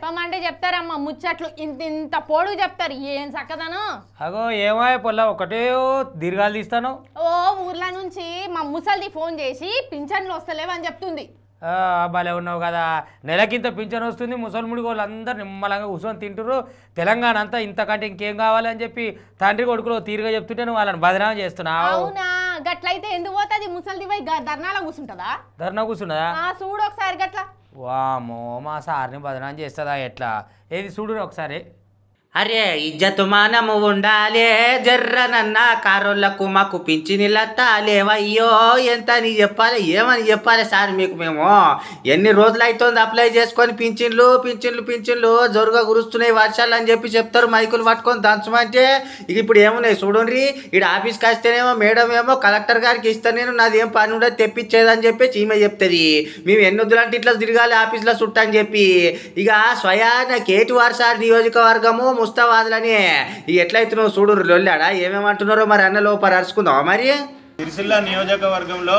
చెప్పమంటే చెప్తారమ్మ ముచ్చట్లు ఇంత ఇంత పొడుగు చెప్తారు ఏం చక్కదనం అగో ఏమో పొల్ల ఒకటే దీర్ఘాలు తీస్తాను ఓ ఊర్ల నుంచి మా ముసల్ది ఫోన్ చేసి పింఛన్లు వస్తలేవని చెప్తుంది భలే ఉన్నావు కదా నెలకింత పింఛన్ వస్తుంది ముసలిముడి వాళ్ళు అందరు నిమ్మలంగా కూర్చొని తింటురు తెలంగాణ అంతా ఇంతకంటే ఇంకేం కావాలి అని చెప్పి తండ్రి కొడుకులు తీరుగా చెప్తుంటే నువ్వు వాళ్ళని బదనామా చేస్తున్నావు అవునా గట్లయితే ఎందుకు పోతుంది ముసల్ది పోయి ధర్నాలో కూర్చుంటుందా ధర్నా కూర్చున్నదా చూడు ఒకసారి గట్ల వామో మా సార్ని బదనామా చేస్తుందా ఎట్లా ఏది చూడు ఒకసారి అరే ఇజ్జతు మానము ఉండాలే జర్రనన్న కారోళ్ళకు మాకు పింఛనిల్లత్తాలేవయ్యో ఎంత అని చెప్పాలి ఏమని చెప్పాలి సార్ మీకు మేము ఎన్ని రోజులు అవుతుంది అప్లై చేసుకొని పింఛన్లు జోరుగా కురుస్తున్నాయి వర్షాలు అని చెప్పి చెప్తారు మైకులు పట్టుకొని దంచమంటే ఇక ఇప్పుడు ఏమున్నాయి చూడండి ఇక్కడ ఆఫీస్కి వస్తేనేమో మేడం ఏమో కలెక్టర్ గారికి ఇస్తాను నేను నాది ఏం పని ఉండదు తెప్పించేదని చెప్పి ఈమె చెప్తుంది మేము ఎన్ని వద్దులంటే ఇట్లా తిరగాలి ఆఫీస్లో చుట్టని చెప్పి ఇక స్వయాన కేటీఆర్ సార్ నియోజకవర్గము ముస్తాబాద్లని ఎట్లయితే నువ్వు చూడు లొల్లాడా ఏమేమంటున్నారో మరి అన్న లోపల అరుచుకుందావా మరి సిరిసిల్ల నియోజకవర్గంలో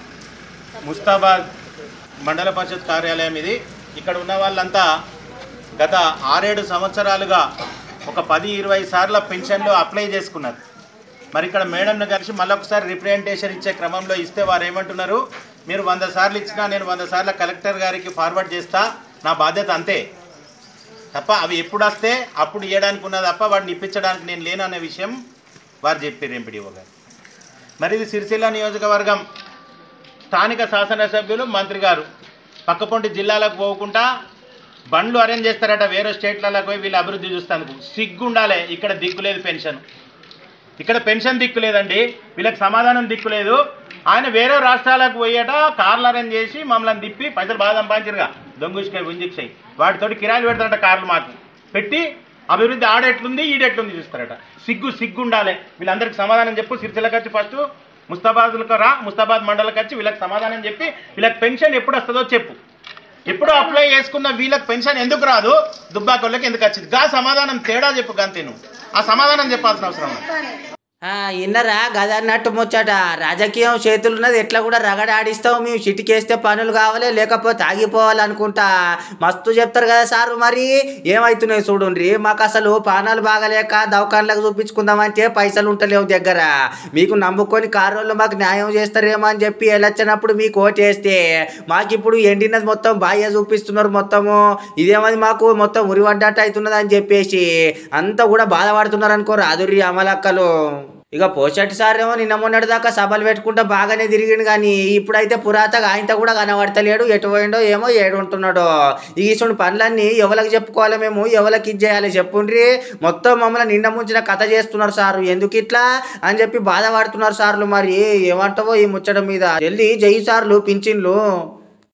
ముస్తాబాద్ మండల పరిషత్ కార్యాలయం ఇది ఇక్కడ ఉన్న వాళ్ళంతా గత 6-7 సంవత్సరాలుగా ఒక 10-20 సార్ల పెన్షన్లు అప్లై చేసుకున్నారు మరి ఇక్కడ మేడంను కలిసి మళ్ళొకసారి రిప్రజెంటేషన్ ఇచ్చే క్రమంలో ఇస్తే వారు ఏమంటున్నారు మీరు 100 సార్లు ఇచ్చినా నేను 100 సార్లు కలెక్టర్ గారికి ఫార్వర్డ్ చేస్తా నా బాధ్యత అంతే తప్ప అవి ఎప్పుడు వస్తే అప్పుడు ఇవ్వడానికి ఉన్నది తప్ప వాటిని ఇప్పించడానికి నేను లేను అనే విషయం వారు చెప్పారు ఎంపీడీఓ గారు మరి ఇది సిరిసిల్ల నియోజకవర్గం స్థానిక శాసనసభ్యులు మంత్రి గారు పక్కపొంటి జిల్లాలకు పోకుండా బండ్లు అరేంజ్ చేస్తారట వేరే స్టేట్లకు పోయి వీళ్ళు అభివృద్ధి చూస్తానికి సిగ్గుండాలి ఇక్కడ దిక్కులేదు పెన్షన్ ఇక్కడ పెన్షన్ దిక్కులేదండి వీళ్ళకి సమాధానం దిక్కులేదు ఆయన వేరే రాష్ట్రాలకు పోయేట కార్లు అరేంజ్ చేసి మమ్మల్ని తిప్పి పైసలు బాగా సంపాదించరుగా దొంగుష్కాయ గుంజిక్షాయి వాటితోటి కిరాయిలు పెడతారట కార్లు మాకు పెట్టి అభివృద్ధి ఆడెట్లుంది ఈడెట్లుంది చూస్తారట సిగ్గుండాలి వీళ్ళందరికీ సమాధానం చెప్పు సిరిసిల్లకి వచ్చి ఫస్ట్ ముస్తాబాద్లకు రా ముస్తాబాద్ మండలకు వచ్చి వీళ్ళకి సమాధానం చెప్పి వీళ్ళకి పెన్షన్ ఎప్పుడు వస్తుందో చెప్పు ఎప్పుడు అప్లై చేసుకున్న వీళ్ళకి పెన్షన్ ఎందుకు రాదు దుబ్బాకోళ్ళకి ఎందుకు వచ్చింది గా సమాధానం తేడా చెప్పు గంతే నువ్వు ఆ సమాధానం చెప్పాల్సిన అవసరం ఇన్నరా గదన్నట్టు ముచ్చట రాజకీయం చేతులున్నది ఎట్లా కూడా రగడాడిస్తావు మేము చిటికేస్తే పనులు కావాలి లేకపోతే ఆగిపోవాలనుకుంటా మస్తు చెప్తారు కదా సారు మరి ఏమవుతున్నాయి చూడండి మాకు అసలు పానాలు బాగలేక దవాఖానలకు చూపించుకుందామంటే పైసలు ఉంటలేవు దగ్గర మీకు నమ్ముకొని కారోళ్ళు మాకు న్యాయం చేస్తారేమో అని చెప్పి వెళ్ళొచ్చినప్పుడు మీకు ఓటేస్తే మాకు ఇప్పుడు ఎండినది మొత్తం బాగా చూపిస్తున్నారు మొత్తము ఇదేమది మాకు మొత్తం ఉరివడ్డట్టు అవుతున్నది అని చెప్పేసి అంతా కూడా బాధపడుతున్నారు అనుకో రాదుర్రి అమలక్కలు ఇక పోషటి సార్ ఏమో నిన్న మొన్నటి దాకా సభలు పెట్టుకుంటా బాగానే తిరిగిండు కానీ ఇప్పుడైతే పురాతగా ఆయనతో కూడా కనబడతలేడు ఎటు పోయిండో ఏమో ఏడుంటున్నాడో ఈసుడు పనులన్నీ ఎవరికి చెప్పుకోవాలి మేము ఎవరికి ఇచ్చేయాలి చెప్పుండ్రి మొత్తం మమ్మల్ని నిండా ముంచిన కథ చేస్తున్నారు సారు ఎందుకు ఇట్లా అని చెప్పి బాధపడుతున్నారు సార్లు మరి ఏమంటావో ఈ ముచ్చట మీద వెళ్ళి జై సార్లు పింఛన్లు